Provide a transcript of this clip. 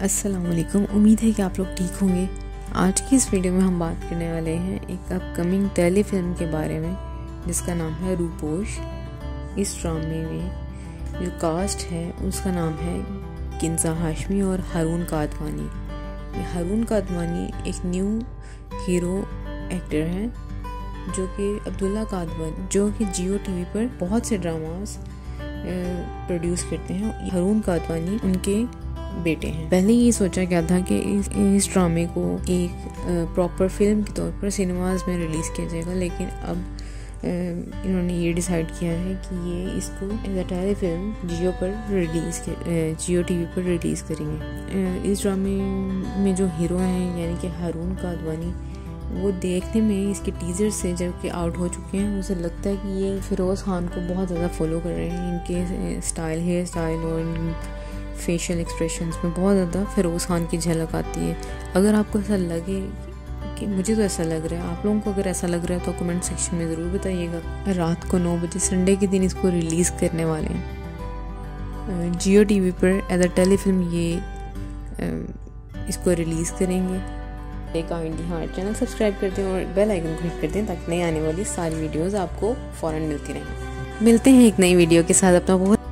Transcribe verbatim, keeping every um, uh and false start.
अस्सलामुअलैकुम। उम्मीद है कि आप लोग ठीक होंगे। आज की इस वीडियो में हम बात करने वाले हैं एक अपकमिंग टेली फिल्म के बारे में जिसका नाम है रूपोश। इस ड्रामे में जो कास्ट है उसका नाम है किंजा हाशमी और हारून कादवानी। हारून कादवानी एक न्यू हीरो एक्टर हैं जो कि अब्दुल्ला कादवानी जो कि जियो टीवी पर बहुत से ड्रामास प्रोड्यूस करते हैं। हारून कादवानी उनके बेटे हैं। पहले ये सोचा गया था कि इस, इस ड्रामे को एक प्रॉपर फिल्म के तौर पर सिनेमाज में रिलीज़ किया जाएगा, लेकिन अब इन्होंने ये डिसाइड किया है कि ये इसको as a telefilm Geo पर रिलीज़ जियो टीवी पर रिलीज़ करेंगे। इस ड्रामे में जो हीरो हैं यानी कि हारून कादवानी, वो देखने में इसके टीजर से जब कि आउट हो चुके हैं उसे लगता है कि ये फिरोज़ खान को बहुत ज़्यादा फॉलो कर रहे हैं। इनके स्टाइल हेयर स्टाइल और फेशियल एक्सप्रेशंस में बहुत ज़्यादा फिरोज़ खान की झलक आती है। अगर आपको ऐसा लगे कि मुझे तो ऐसा लग रहा है, आप लोगों को अगर ऐसा लग रहा है तो कमेंट सेक्शन में ज़रूर बताइएगा। रात को नौ बजे संडे के दिन इसको रिलीज़ करने वाले हैं जियो टीवी पर एज अ टेली फिल्म। ये इसको रिलीज़ करेंगे। एक काइंडली हाँ चैनल सब्सक्राइब कर दें और बेल आइकन क्लिक कर दें ताकि नई आने वाली सारी वीडियोज़ आपको फ़ौरन मिलती रहें। मिलते हैं एक नई वीडियो के साथ। अपना बहुत